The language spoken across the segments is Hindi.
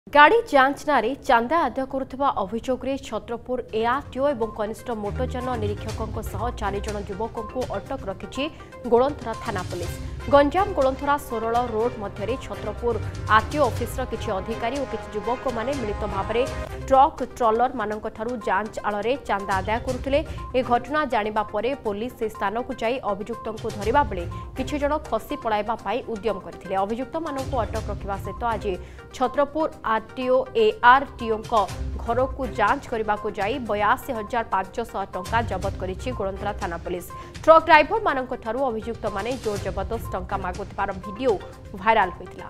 गाड़ी जांच नारे चांदा आदाय करुवा अभियोग छत्रपुर एआरटीओ और कनिष्ठ मोटरयान निरीक्षकों सह 4 जन युवकों को अटक रखी गोलंथरा थाना पुलिस। गंजाम गोलंथरा सोरल रोड मध्य छत्रपुर आरटीओ ऑफिस किसी अधिकारी और किसी युवक मैंने मिलित भाव में ट्रक ट्रलर मानक जांच आड़ चांदा आदाय करुले। ए घटना जानिबा परे पुलिस से स्थान को जाई अभियुक्तों को धरिबा बेले किछि जन खसी पलाइबा पाई उद्यम करथिले। अभियुक्त मानक अटक रखिबा सहित आज छत्रपुर आरटीओ एआरटीओ घर को जांच करने को जाई 82,500 टंका जबत करिछि गोलंथरा थाना पुलिस। ट्रक ड्राइवर मानक ठारू अभियुक्त माने जोर जबरदस्त टंका मागुथिबार वीडियो वायरल होइतिला।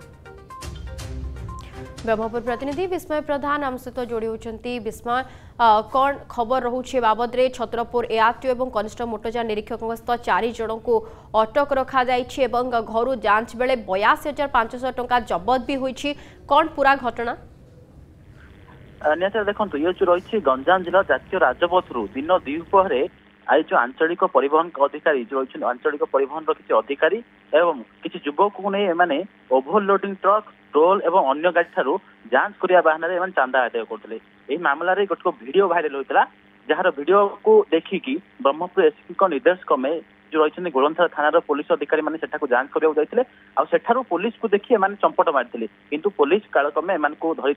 ब्रह्मपुर प्रतिनिधि विस्मय प्रधान आम सहित जोड़ी होती। विस्मय, कौन खबर रोचे बाबद रे छत्रपुर एआरटीओ और कनिष्ठ मोटरयान निरीक्षकों सहित 4 जन को अटक रखा घर जांच बेले 82,500 टंका जबत भी होइछि। कौन पूरा घटना? निश्चय देखो ये जो रही गंजाम जिला जातीय राजपथ दिन द्विपहर आज जो आंचलिक परिवहन अधिकारी जो रही आंचलिक परिवहन किसी अधिकारी एवं किसी युवक को नहीं एमाने ओभरलोडिंग ट्रक ट्रोल एवं अन्य गाड़ी ठारू जांच करिया बहाना चांदा आदाय करते। यही मामला गोटे वीडियो भाइराल होता जार वीडियो को देखिकी ब्रह्मपुर एसपी निर्देश क्रमे जो रही गोलंथरा थाना पुलिस अधिकारी मैंने जांच करने जाते आठारू पुलिस को देखी एम चंपट मारी किंतु पुलिस कालक्रमे एम धरी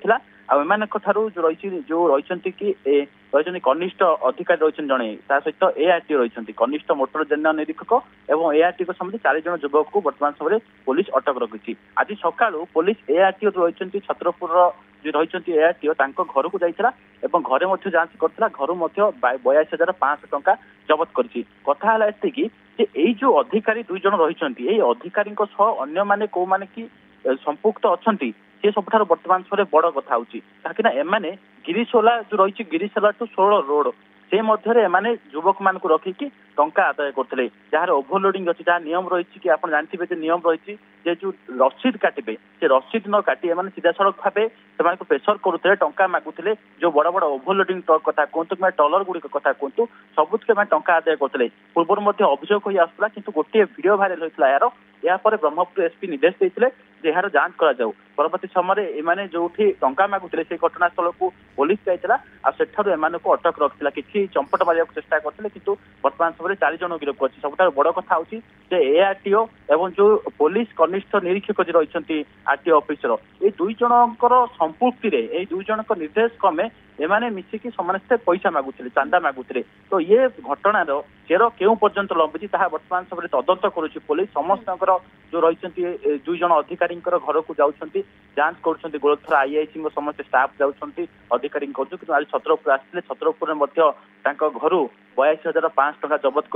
जो रही कि रही कनिष्ठ अधिकारी रही जड़े सहित एआरटीओ रही कनिष्ठ मोटरयान निरीक्षक और एआरटीओ समिति 4 जन युवक को वर्तमान समय पुलिस अटक रखी। आज सका पुलिस एआरटीओ रही छत्रपुर जो रही एआरटीओ घर को जाइला घरे जांच करता घर 82,500 टंका जबत कर कथा ये जो अधिकारी 2 जन रही अधिकारी अन्य माने को माने कि संपुक्त अच्छा सी सब वर्तमान समय बड़ कथा होना एमाने गिरीशोला जो रही गिरीशोला टू सोरल रोड से मध्य युवक मान को रखिकी टंका आदाय करते जार ओभरलोडिंग अच्छी जहाँ नियम रही कि आप जानते नियम रही जो रसीद काटे से रसीद न काटी एम सीधा सड़क भाव से प्रेसर करुले टंका मागुले जो बड़ बड़ ओभरलोडिंग ट्रक कथा कहतु कि ट्रलर गुड़िक कथा कहतु सबुत टंका आदाय करते पूर्व अभियोग हो आसूला कि गोटे वीडियो भाइराल होता यार यापर ब्रह्मपुर एसपी निर्देश देते यार जांच करा परवर्ती समय एमाने जो टंका मागुले से घटनास्थल को पुलिस जाइला सेठारु एमाने को अटक रखिला कि चंपट मारिया चेष्टा करते किंतु वर्तमान समय 4 जन गिरफ कर सब बड़ कथा होची जे एआरटीओ एवं जो पुलिस कनिष्ठ निरीक्षक जो रही आरटीओ ऑफिसर ये 2 जनकर संपुक्ति रे ए 2 जन निर्देश क्रमे एमाने मिसिकी समस्ते पैसा मागुले चांदा मागुले तो ये घटनार चेर केउ पर्यंत लंबी वर्तमान समय तदंत करुच्ची पुलिस समस्त जो रही 2 जन अधिकारी घर को जाऊँच जांच कर गोलंथरा आईआईसी समस्त स्टाफ जाऊँच अधिकारी आज छत्रपुर आसते छत्रपुर घर 82,500 टंका जबत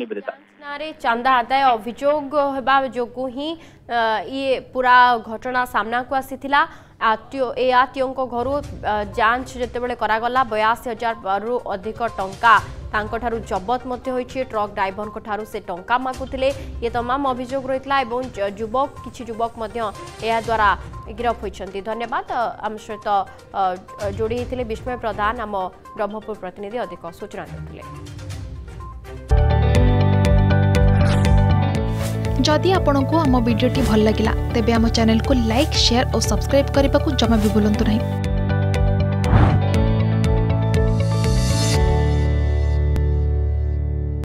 कर चांदा आदाय अभियोग होगा जो ही ये पूरा घटना सामना को आसीथिला। एआरटीओ घर जांच जितेबाला करागला 82,000 रु अधिक टंका तांको जबत होइछि। ट्रक ड्राइवर ठारू से टंका मागुथिले ये तमाम अभियोग रहितला एवं युवक किछि युवक द्वारा गिरफ होइछन्ति। धन्यवाद आम सहित जोड़ी होते विस्मय प्रधान आम ब्रह्मपुर प्रतिनिधि अधिक सूचना देते। जदि आपंक आम भिडी भल लगा तेब आम चैनल को लाइक शेयर और सब्सक्राइब करने को जमा भी भूलु नहीं।